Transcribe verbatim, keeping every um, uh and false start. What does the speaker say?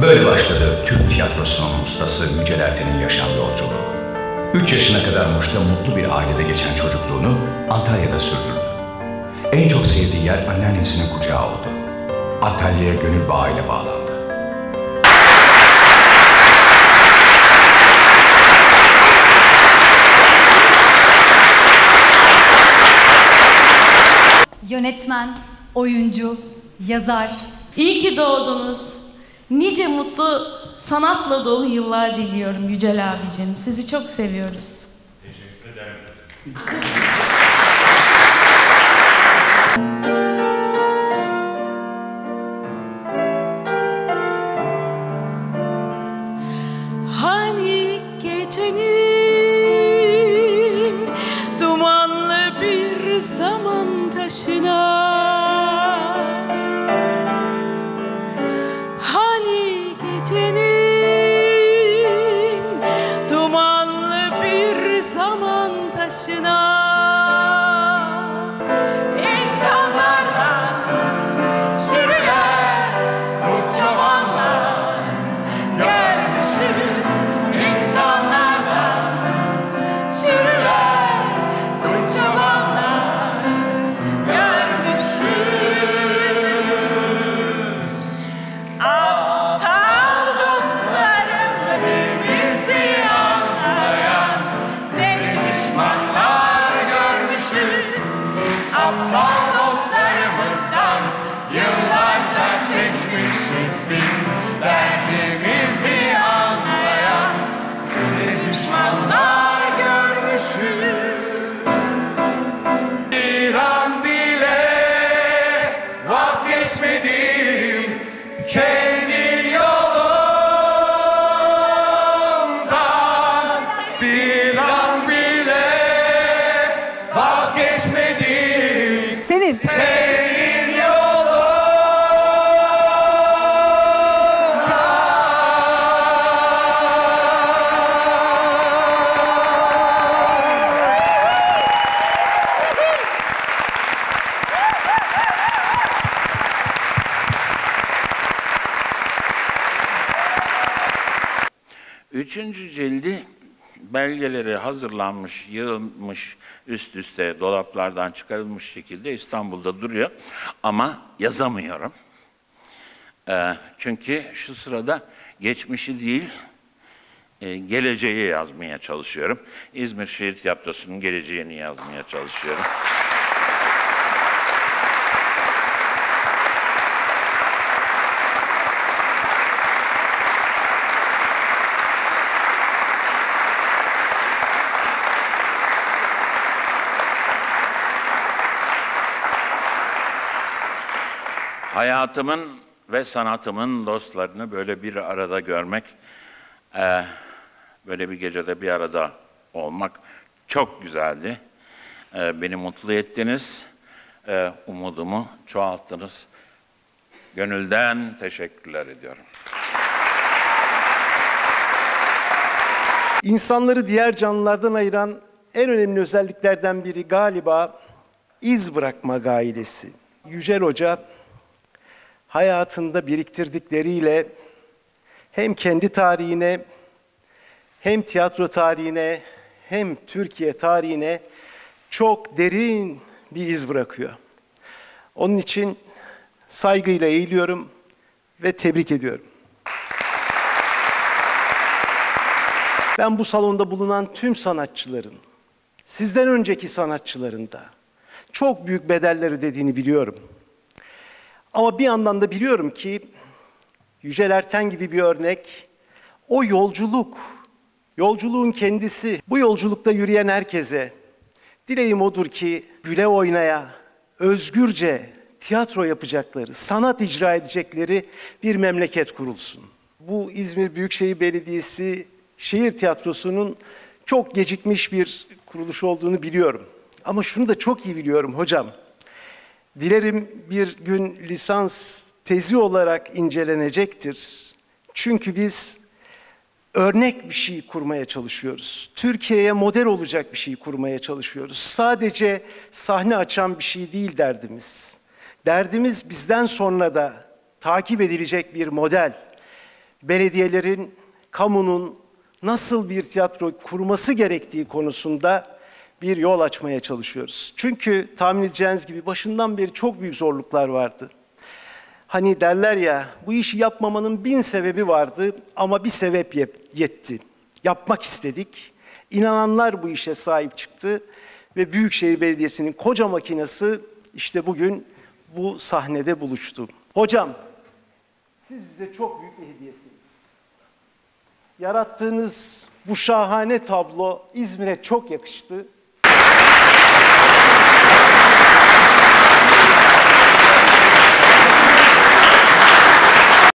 Böyle başladı Türk tiyatrosunun ustası Yücel Erten'in yaşam yolculuğu. Üç yaşına kadar Muş'ta mutlu bir ailede geçen çocukluğunu Antalya'da sürdürdü. En çok sevdiği yer anneannesinin kucağı oldu. Antalya'ya gönül bağıyla bağlandı. Yönetmen, oyuncu, yazar. İyi ki doğdunuz. Nice mutlu, sanatla dolu yıllar diliyorum Yücel abicim. Sizi çok seviyoruz. Teşekkür ederim. Hani gecenin dumanlı bir zaman taşına, hani gecenin dumanlı bir zaman taşına, insanlardan sürüler kocamanlar görmüşüz, insanlardan sürüler kocamanlar görmüşüz. Aptal dostlarım bizi anlayan ne düşmanlar görmüşüz. Aptal dostlarımızdan yıllarca çekmişiz biz derdimizi anlayan ne düşmanlar görmüşüz. Bir an bile vazgeçmedim kendi yolumdan. Bir an bile vazgeçmedim Senin. senin yolundan. Üçüncü cildi belgeleri hazırlanmış, yığılmış, üst üste dolaplardan çıkarılmış şekilde İstanbul'da duruyor. Ama yazamıyorum. Ee, çünkü şu sırada geçmişi değil, e, geleceği yazmaya çalışıyorum. İzmir Şehir Tiyatrosu'nun geleceğini yazmaya çalışıyorum. Hayatımın ve sanatımın dostlarını böyle bir arada görmek, e, böyle bir gecede bir arada olmak çok güzeldi. E, beni mutlu ettiniz, e, umudumu çoğalttınız. Gönülden teşekkürler ediyorum. İnsanları diğer canlılardan ayıran en önemli özelliklerden biri galiba iz bırakma gailesi. Yücel Hoca hayatında biriktirdikleriyle hem kendi tarihine, hem tiyatro tarihine, hem Türkiye tarihine çok derin bir iz bırakıyor. Onun için saygıyla eğiliyorum ve tebrik ediyorum. Ben bu salonda bulunan tüm sanatçıların, sizden önceki sanatçıların da çok büyük bedeller ödediğini biliyorum. Ama bir yandan da biliyorum ki Yücel Erten gibi bir örnek, o yolculuk, yolculuğun kendisi, bu yolculukta yürüyen herkese dileğim odur ki güle oynaya, özgürce tiyatro yapacakları, sanat icra edecekleri bir memleket kurulsun. Bu İzmir Büyükşehir Belediyesi Şehir Tiyatrosu'nun çok gecikmiş bir kuruluş olduğunu biliyorum. Ama şunu da çok iyi biliyorum hocam. Dilerim bir gün lisans tezi olarak incelenecektir. Çünkü biz örnek bir şey kurmaya çalışıyoruz. Türkiye'ye model olacak bir şey kurmaya çalışıyoruz. Sadece sahne açan bir şey değil derdimiz. Derdimiz bizden sonra da takip edilecek bir model. belediyelerin, kamunun nasıl bir tiyatro kurması gerektiği konusunda bir yol açmaya çalışıyoruz. Çünkü tahmin edeceğiniz gibi başından beri çok büyük zorluklar vardı. Hani derler ya, bu işi yapmamanın bin sebebi vardı ama bir sebep yetti. Yapmak istedik. İnananlar bu işe sahip çıktı ve Büyükşehir Belediyesi'nin koca makinesi işte bugün bu sahnede buluştu. Hocam, siz bize çok büyük bir hediyesiniz. Yarattığınız bu şahane tablo İzmir'e çok yakıştı.